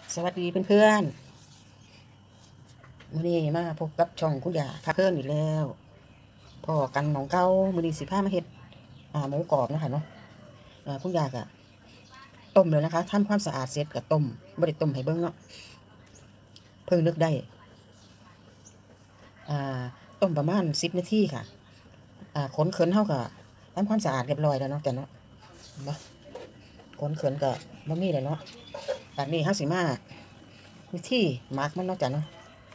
สวัสดีเพื่อนๆมื้อนี้มาพบกับช่องคุณยาพาเพื่อนอีกแล้วพอกันน้องเก้ามื้อนี้สิพามาเฮ็ดหมูกรอบนะคะเนาะคุณยากะต้มเลยนะคะทำความสะอาดเสร็จก็ต้มบ่ได้ต้มให้เบิ่งเนาะเพิ่งนึกได้ต้มประมาณ10 นาทีค่ะขนเขินเฮาก็ทำความสะอาดเรียบร้อยแล้วเนาะจ้ะเนาะบ่ขนเขินก็บ่มีแล้วเนาะบัดนี้เฮาสิมาวิธีหมักมันเนาะจ้ะเนาะ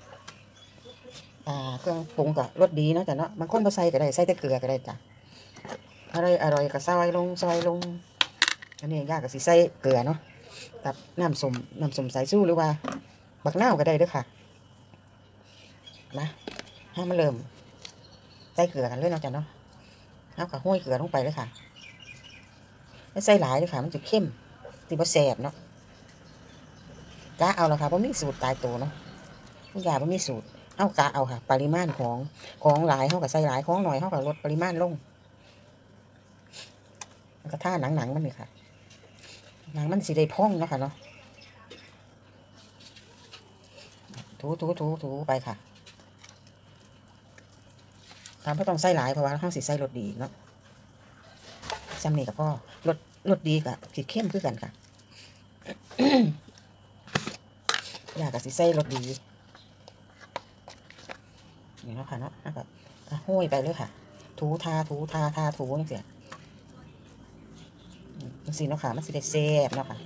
เครื่องปรุงก็รสดีเนาะจ้ะเนาะบางคนบ่ใส่ก็ได้ใส่แต่เกลือก็ได้จ้ะอร่อยก็ซอยลงอันนี้ยากก็สิใส่เกลือเนาะกับน้ำส้มสายชูหรือว่าบักนาวก็ได้เด้อค่ะมาให้มันเริ่มใส่เกลือกันเลยเนาะจ้ะเนาะเอาก็ห้อยเกลือลงไปเลยค่ะไม่ใส่หลายเลยค่ะมันจะเข้มสิบ่แซ่บเนาะกะเอาละค่ะบ่มีสูตรตายตัวเนาะทุกอย่างบ่มีสูตรเอากะเอาค่ะปริมาณของหลายเฮาก็ใส่หลายของหน่อยเฮาก็ลดปริมาณลงแล้วก็ท่าหนังมันนี่ค่ะหนังมันสิได้พองเนาะค่ะเนาะถูไปค่ะทำเพื่อต้องใส่หลายเพราะว่าห้องสิใส่รสดีเนาะซ้ำนี่กับพ่อรสดีกับผิดเข้มคือกันค่ะ อยากกับสิใส่รสดีนี่เนาะค่ะเนาะแล้วก็ห้อยไปเลยค่ะถูทาถูนี่เสียมันสิเนาะค่ะมันสิได้แซ่บเนาะค่ะ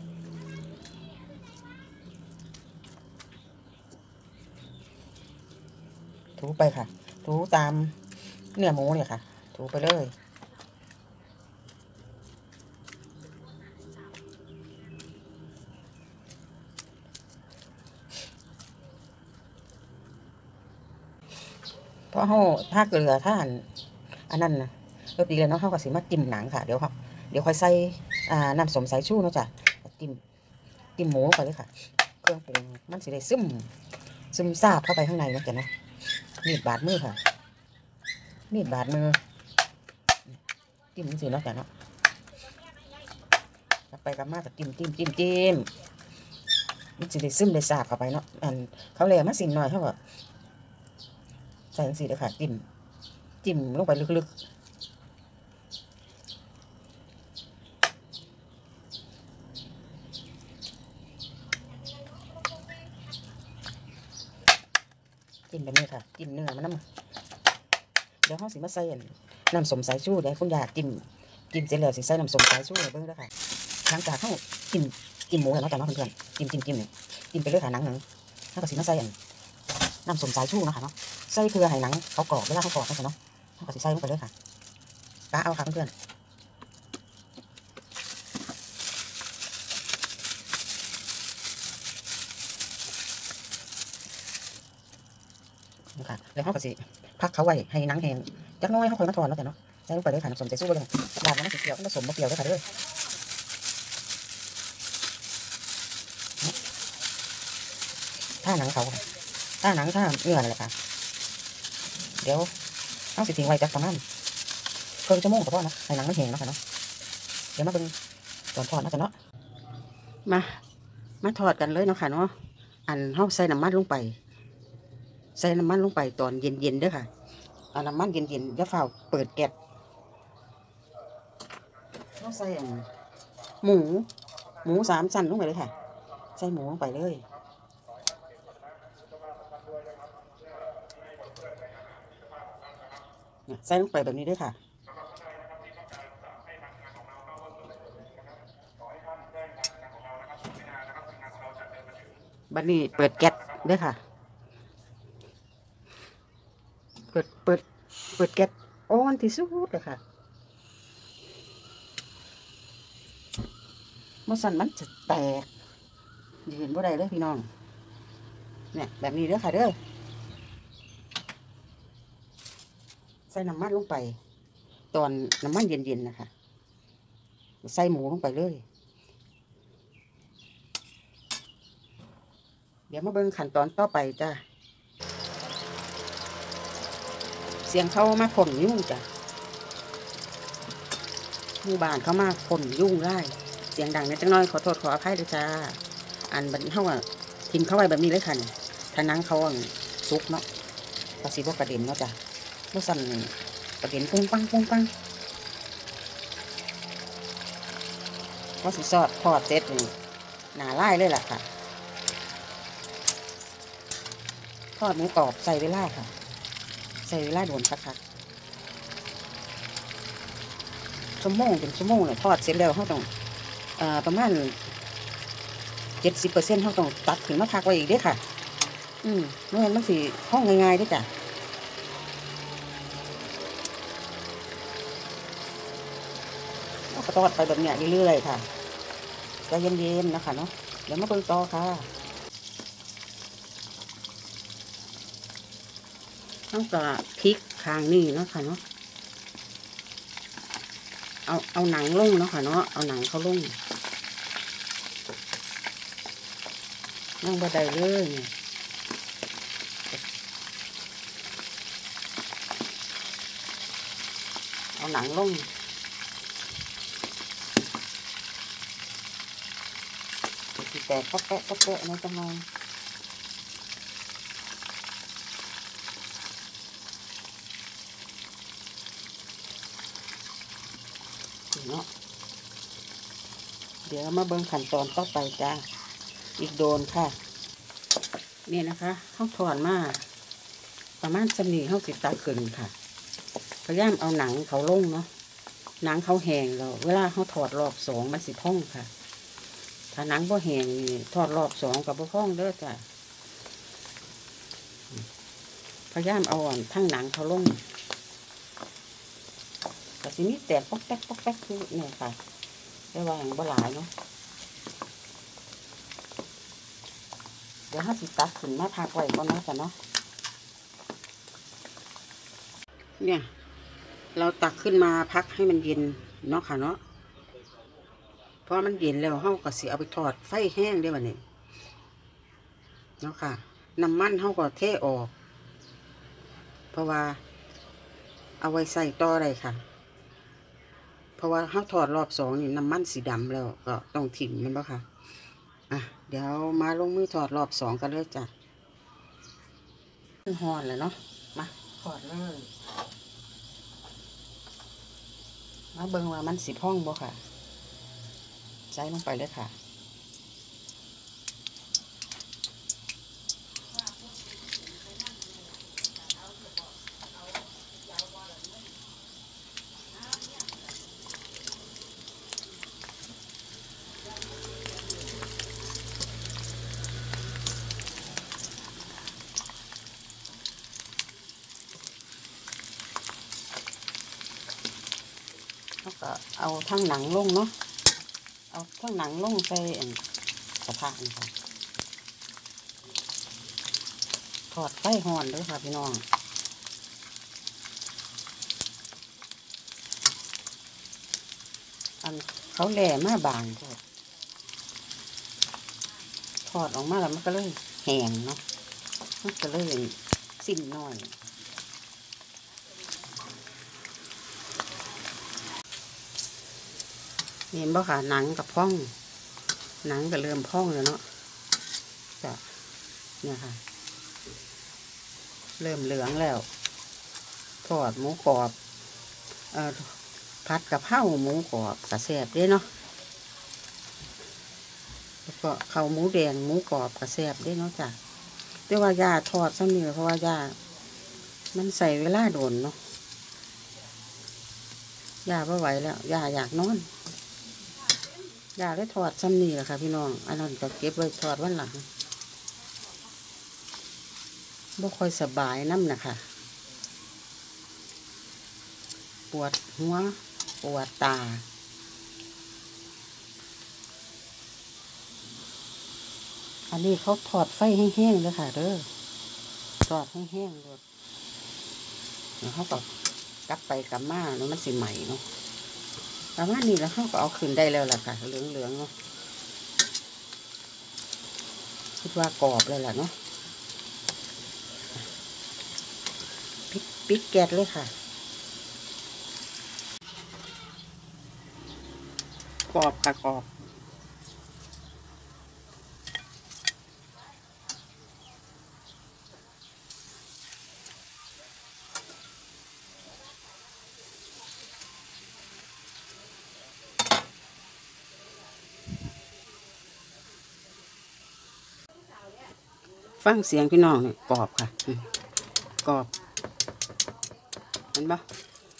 ถูไปค่ะถูตามเนื้อหมูเนี่ยค่ะถูไปเลยเพราะถ้าเกลือถ้าอันนั้นนะรสดีเลยเนาะเขาก็สิมาจิ้มหนังค่ะเดี๋ยวค่อยใส่น้ำส้มสายชูเนาะจ้ะจิ้มหมูไปเลยค่ะเครื่องปรุงมันสิได้ซึมซาบเข้าไปข้างในเนาะจ้ะเนาะมีดบาดมือค่ะมีดบาดมือจิ้มสิเนาะจ้ะเนาะกลับไปกลับมาก็จิ้มมันสิได้ซึมได้ซาบเข้าไปเนาะเขาเลยมาสิ่งหน่อยเขาก็ใส่สิเลยค่ะจิ้มลงไปลึกๆจิ้มแบบนี้ค่ะจิ้มเนื้อมันน้ำเดี๋ยวเขาสิมาใส่น้ำส้มสายชูเดี๋ยวคุณยาจิ้มเสร็จแล้วสิใส่น้ำส้มสายชูเบิ่งแล้วค่ะหลังจากเขาจิ้มหมูแล้วเนาะจ้ะเนาะเพื่อนๆจิ้มเนี่ยจิ้มไปเลยค่ะหนังเขาก็สิมาใส่น้ำส้มสายชูเนาะค่ะเนาะใส่เกลือให้หนังเขากรอบเวลาเขากรอบเนาะจ้ะเนาะเขาก็สิใส่ลงไปเลยค่ะกะเอาค่ะเพื่อนๆค่ะแล้วเขาก็สิพักเขาไว้ให้หนังแห้งจักน้อยเขาค่อยมาทอดเนาะจ้ะเนาะใส่ลงไปเลยค่ะน้ำส้มสายชูไปเลยดาบมันสีเขียวผสมมะเขียวด้วยค่ะเด้อถ้าหนังเขาถ้าเนื้อนั่นแหละค่ะเดี๋ยวเอาสิทิ้งไว้จักประมาณครึ่งชั่วโมงก็พอนะให้หนังมันแห้งเนาะค่ะเนาะเดี๋ยวมาเบิ่งตอนทอดเนาะจ้ะเนาะมาทอดกันเลยเนาะค่ะเนาะเฮาใส่น้ำมันลงไปตอนเย็นเด้อค่ะเอาน้ำมันเย็นอย่าเฝ้าเปิดแก๊สเฮาใส่หมู3 ชั้นลงไปเลยค่ะใส่หมูลงไปเลยใส่ลงไปแบบนี้ด้วยค่ะบัดนี้เปิดแก๊สด้วยค่ะเปิดแก๊สอ่อนที่สุดเลยค่ะเมื่อสั่นมันจะแตกยืนบ่ได้เลยพี่น้องเนี่ยแบบนี้เด้อค่ะเด้อใส่น้ำมันลงไปตอนน้ำมันเย็นนะคะใส่หมูลงไปเลยเดี๋ยวมาเบิ่งขั้นตอนต่อไปจ้าเสียงเขามาพ่นยุ่งจ้ะหมู่บ้านเขามาพ่นยุ่งไล่เสียงดังนิดน้อยขอโทษขออภัยด้วยจ้าบัดนี้เขาทิมเข้าไว้แบบนี้เลยค่ะนี่ถ้านังเขาสุกเนาะกระสีพวกกระเด็นเนาะจ้ะเมื่อสั่นกระเด็นปุ้งปังปุ้งปังว่าสิซอดทอดเสร็จนี่หนาไล่เลยล่ะค่ะทอดหมูกรอบใส่เวลาค่ะใส่เวลาโดนคักๆชั่วโมงเป็นชั่วโมงเลยทอดเสร็จแล้วเขาต้องประมาณ70%เขาต้องตักขึ้นมาพักไว้อีกด้วยค่ะเมื่อมันสิห้องง่ายๆด้วยจ้ะก็ทอดไปแบบเนี้ยเรื่อยๆค่ะใจเย็นๆนะคะเนาะเดี๋ยวมาเบิ่งต่อค่ะต้องกระพริกคางนี่เนาะค่ะเนาะเอาหนังลงเนาะค่ะเนาะเอาหนังเขาลงนั่งบันไดเลยเอาหนังลงแตกก็แปะก็แปะนะจังเลยเนาะเดี๋ยวมาเบิ่งขั้นตอนต่อไปจ้าอีกโดนค่ะนี่นะคะเขาถอนมาประมาณสำนีเขาสิตาขึ้นค่ะพยายามเอาหนังเขาลงเนาะหนังเขาแห้งแล้วเวลาเขาถอดรอบ2มันสิพ่องค่ะถ้าหนังบ่แห้งถอดรอบ2กับบ่พ่องเด้อจ้ะพยายามเอาทั้งหนังเขาลงแต่ทีนี้แตกป๊อกแป๊กป๊อกแป๊กคือเนี่ยค่ะได้ว่าอย่างบ่หลายเนาะเดี๋ยวสิตักขึ้นมาพักไว้ก่อนนะจ้ะเนาะเนี่ยเราตักขึ้นมาพักให้มันเย็นเนาะค่ะเนาะเพราะมันเย็นแล้วเราก็สิเอาไปทอดไฟแห้งได้บ่เนี่ยเนาะค่ะน้ำมันเราก็เทออกเพราะว่าเอาไว้ใส่ต่อได้ค่ะเพราะว่าเราทอดรอบ2นี่น้ำมันสีดำแล้วก็ต้องถิ่มมันบ่ค่ะเดี๋ยวมาลงมือทอดรอบ2กันเลยจ้ะมันห่อนแล้วเนาะมาทอดเลยมาเบิ่งว่ามันสิพ่องบ่ค่ะใส่ลงไปเลยค่ะแล้วก็เอาทั้งหนังลงเนาะเอาทั้งหนังลงใส่กระทะนี่ค่ะทอดไฟห่อนด้วยค่ะพี่น้องอันเขาแหล่มาบางทอดออกมาแล้วมันก็เลยแห้งเนาะมันก็เลยสิ้นน้อยเห็นบ่ค่ะหนังกับพ่องหนังก็เริ่มพ่องแล้วเนาะจ้ะเนี่ยค่ะเริ่มเหลืองแล้วทอดหมูกรอบผัดกะเพราหมูกรอบกระแซ่บด้วยเนาะแล้วก็ข้าวหมูแดงหมูกรอบกระแซ่บด้วยเนาะจ้ะแต่ว่าย่าทอดซ้ำนี่เพราะว่าย่ามันใส่เวลาโดนเนาะย่าไม่ไหวแล้วย่าอยากนอนย่าได้ทอดซ้ำนี่แหละค่ะพี่น้องอันนั้นก็เก็บไว้ทอดวันหลังบ่ค่อยสบายน้ำนะคะปวดหัวปวดตาอันนี้เขาทอดไฟแห้งๆเลยค่ะเด้อทอดแห้งๆเลยแล้วเขาก็กลับไปกลับมาแล้วมันสิใหม่เนาะประมาณนี้แล้วเขาก็เอาขึ้นได้แล้วล่ะค่ะเหลืองๆเนาะคิดว่ากรอบเลยล่ะเนาะปิดแก๊สเลยค่ะกรอบค่ะกรอบฟังเสียงพี่น้องเนี่ยกรอบค่ะกรอบเห็นปะ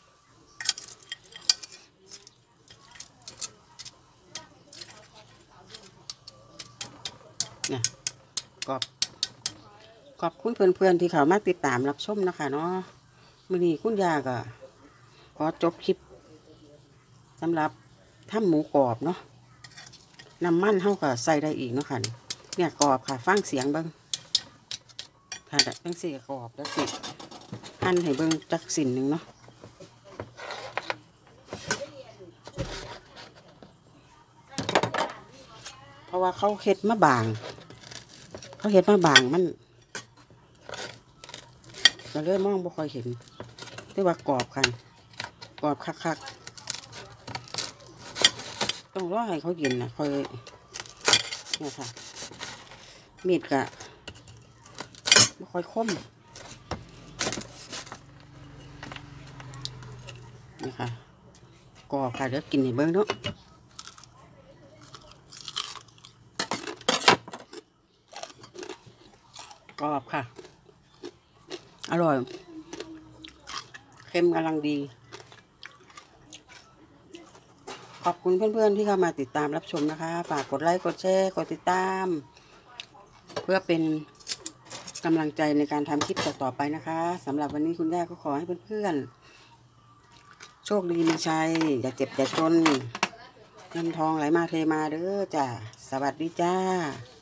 เนี่ยกรอบขอบคุณเพื่อนๆที่เขามาติดตามรับชมนะคะเนาะมื้อนี้คุณยาก็ขอจบคลิปสำหรับทำหมูกรอบเนาะน้ำมันเท่ากับใส่ได้อีกเนาะค่ะเนี่ยกรอบค่ะฟังเสียงเบิ้งค่ะตั้งสี่กรอบแล้วสิหั่นให้เบิ้งจักสินหนึ่งเนาะเพราะว่าเขาเฮ็ดมาบางมันก็เลยมองบ่ค่อยเห็นแต่ว่ากรอบค่ะกรอบคักๆต้องรอให้เขาเย็นนะค่อยเนี่ยค่ะมีดกะไม่ค่อยคมนี่ค่ะกรอบค่ะเดี๋ยวกินให้เบิ้งเนาะกรอบค่ะอร่อยเค็มกำลังดีขอบคุณเพื่อนๆที่เข้ามาติดตามรับชมนะคะฝากกดไลค์กดแชร์กดติดตามเพื่อเป็นกำลังใจในการทำคลิปต่อๆไปนะคะสำหรับวันนี้คุณย่าก็ขอให้เพื่อนๆโชคดีมีชัยอย่าเจ็บอย่าจนเงินทองไหลมาเทมาเด้อจ้าสวัสดีจ้า